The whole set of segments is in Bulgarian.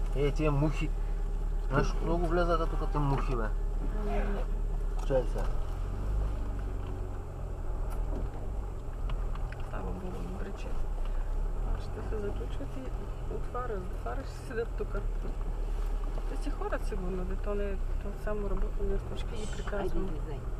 Тия мухи. Знаеш, много влезаха тук те мухи, бе. Чай сега. Слава Богу, добре, че ще се заключват и затваряш и седят тук. Те си ходят сигурно, да то не е само работно място, ще ги приказвам.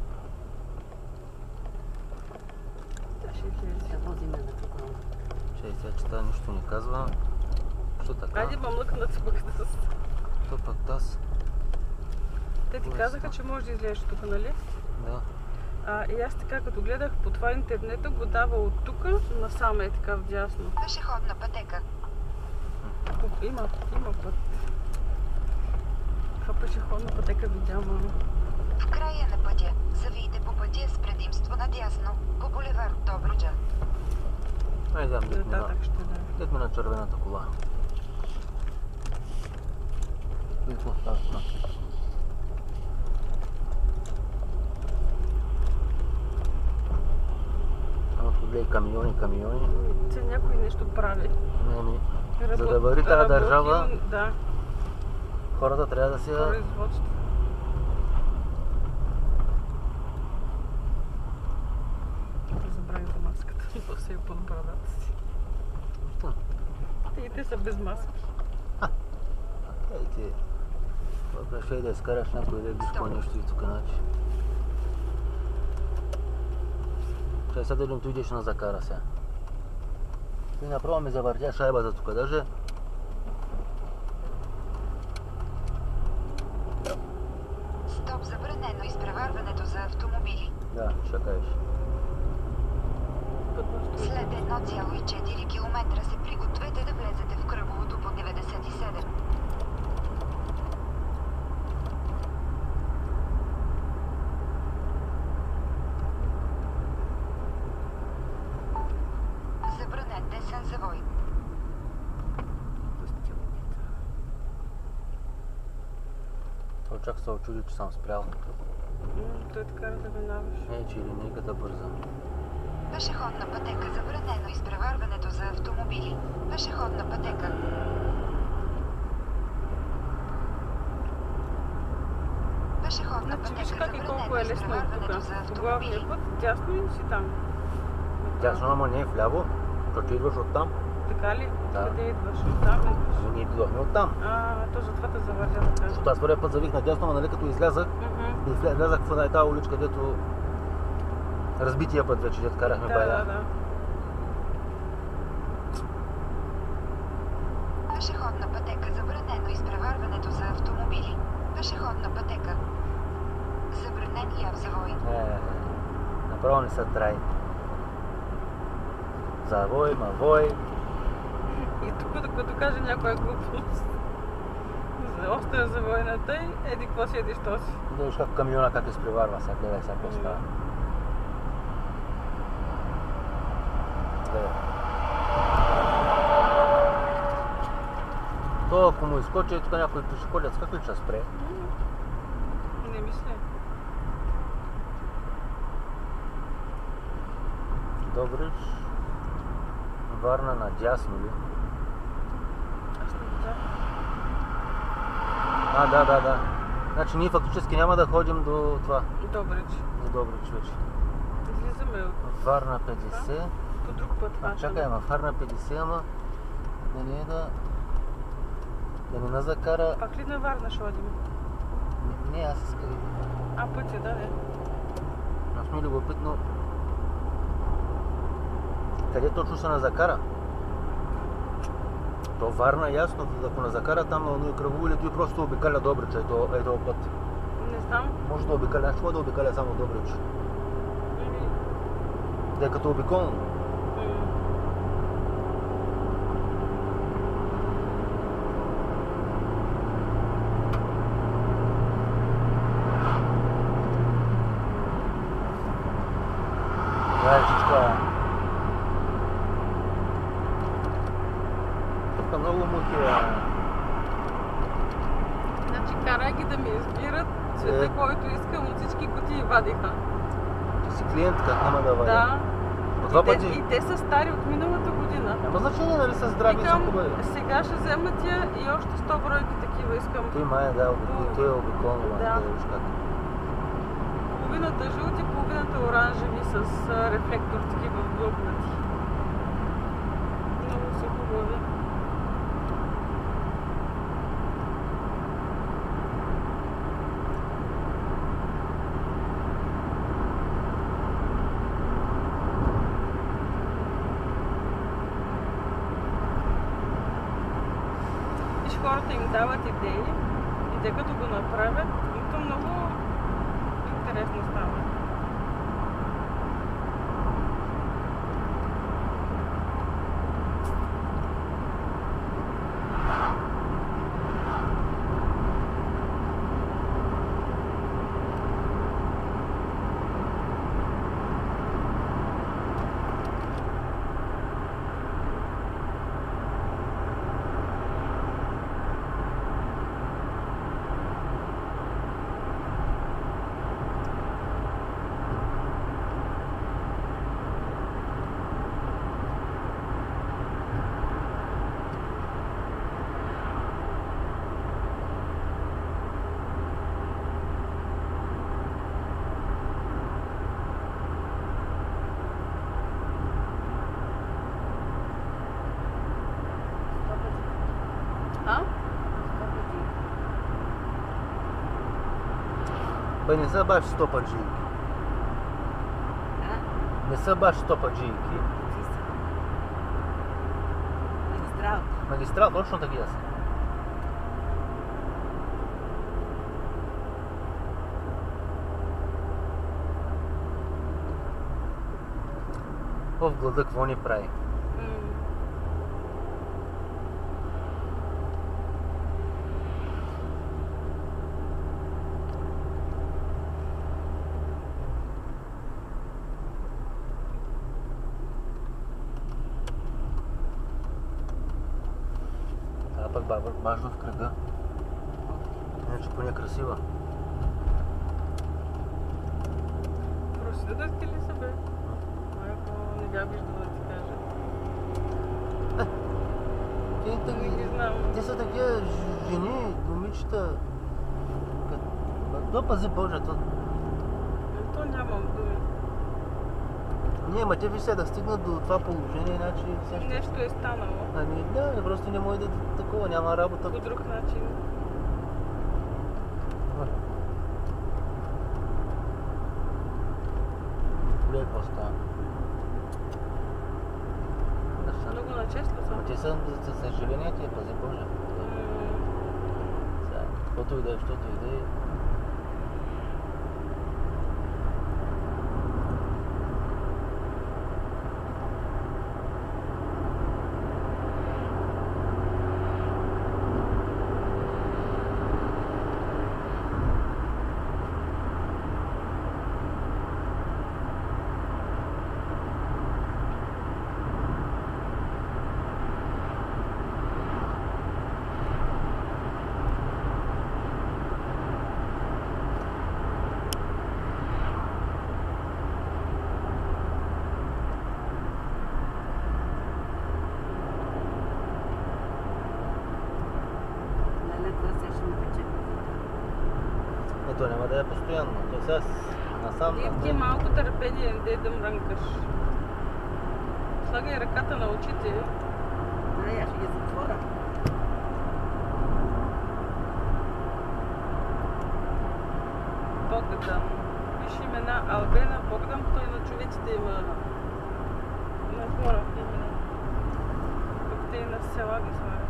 Тя ще излезе. Да возим на тук. Чай сега, че тя нищо не казва. Що така? Айде мъмлъкна цъпъката с... То пък таз. Те ти казаха, че можеш да излезеш тук, нали? Да. И аз така, като гледах по това интернета, го дава от тук насам е така вдясно. Пешеходна пътека. Има път. Това пешеходна пътека видя, мама. В края на пътя завийте по пътя с предимство надясно по булевард Добруджа. Айде, дет ми Нататък ще да. Дет ми на червената кола. Какво става? Гледай, камиони. Че някой нещо прави. За да върви тази държава, да. хората трябва да си... Производство. Да забрави за маската, но се е пълна брадата си. И те са без маски. Ей ти, ще и да изкараш някой да биш по-нещо и тук начи. Чай сега дали tu идеш на закара сега. Ти направо ми завъртя шайбата тук, даже. Стоп, забранено изпреварването за автомобили. Да, ще кажеш. След 1,4 км се пригответе да влезете в кръговото по 97. Забранен десен завой. Той чак се очуди, че съм спрял. Той така да минаваш. Че линейката бърза. Пешеходна пътека. Забранено изпреварването за автомобили. Пешеходна пътека. Пешеходна Значи виж пътека. как и колко е Забранено лесно от изпреварването за тук. Главния автомобили. път, дясно и си там. Дясно, ама не е вляво, защото идваш оттам. Така ли? Да. Къде идваш? Оттам идваш? Ние идвахме оттам. То затова те завързя така. Защото аз първия път завих надясно, ама нали като излязах, и влязах в тази уличка, дето разбития път вече, дето карахме бая. Да. Пешеходна пътека. Забранено изпреварването за автомобили. Пешеходна пътека. Забранен ляв завой. Направо не са трай. Завой, мавой. И тук, докато каже някоя глупост, остра за войната и еди какво си, еди що си. Да виж как камиона как изпреварва сега, гледай сега какво става. Гледай. То ако му изкочи и тук някой пешеходец, как ли ще спре? Не мисля. Добрич, Варна надясно ли? Аз не видях. Да. Значи ние фактически няма да ходим до това. Добрич. До Добрич вече. Излизаме от Варна 50. по друг път. Чакай, ама Варна 50, ама да не е да не закара... Пак ли на Варна ще ходим? Не, аз искам. Пътя, да, не. Аз ми любопитно. Къде точно се назакара? То Варна ясно, ако не закара там на оно кръгово или той просто обикаля Добрич, е този път. Не знам. Може да обикаля, аз да обикаля само Добрич. Да е като обиколно. Това е всичко. Тук много мухи. Значи карай ги да ми избират цвета, който искам, от всички кутии вадиха. Ти си клиентка, няма да валя. Да. По два пъти. И те са стари от миналата година. Няма значение, нали са здрави и са хубави. Сега ще взема тия и още 100 бройки искам. Той май да, той е обиколно, Да. да виж как. Половината жълти, половината оранжеви с рефлектор такива вълкнати. Много са хубави. Виж, хората им дават идеи и те като го направят, то много интересно става. А? Băi, не са баш стопаджийки. Не са баш стопаджийки. Магистрал. Магистрал, точно такива са. В глада какво ни прави? А пък баш в кръга. Иначе поне красива. Проследят ли са, бе? Майко, не бях виждала да ти кажа. Не ги знам. Те са такива жени, момичета. То пази Боже, то... То нямам думи. Не, ма те виж сега да стигнат до това положение, иначе все ще... Нещо е станало Ами да, просто не може да такова, няма работа. по друг начин. Гледай какво става. Много начесто са. Ма те са за съжаление, ти пази Боже. Сега, каквото и да е, щото и да е. То няма да е постоянно. То сега насам... И ти малко търпение, не да мрънкаш. Слагай ръката на очите. Не, аз ще ги затворя. Богдан. Виж имена Албена, Богдан, той на човеците има на хора имена. Тук те и на села ги слагат.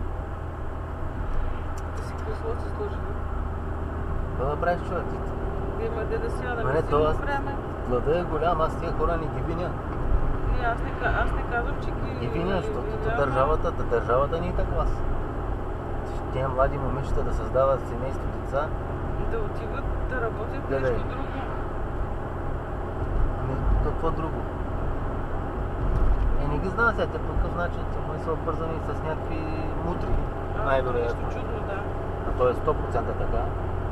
Да си кресло си сложили. Това да правиш човек. Има де да сядаме. Мене това време. глада е голям, аз тия хора не ги виня. Не, аз не казвам, че ги... Ги виня, защото няма. държавата ни е такава. Тия млади момичета да създават семейство, деца. Да отиват да работят Гледай. нещо друго. Ами, то какво друго? Не ги знам сега, те по какъв начин са обвързани с някакви мутри. Най-вероятно. Нещо чудно, да. А то е 100% така.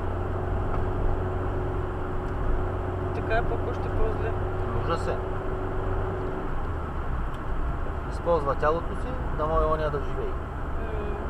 Така е по-още по-зле. Ужас е. Използва тялото си, да може оня да живее.